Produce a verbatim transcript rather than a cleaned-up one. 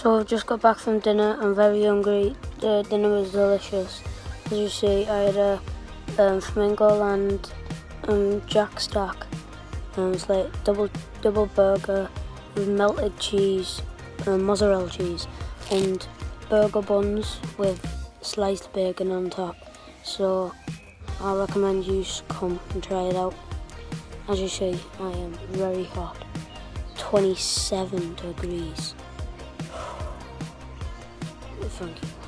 So I've just got back from dinner. I'm very hungry. The dinner was delicious. As you see, I had a um, flamingo and um, jack stack. Um, it's like double double burger with melted cheese, um, mozzarella cheese, and burger buns with sliced bacon on top. So I recommend you come and try it out. As you see, I am very hot. twenty-seven degrees. Thank you.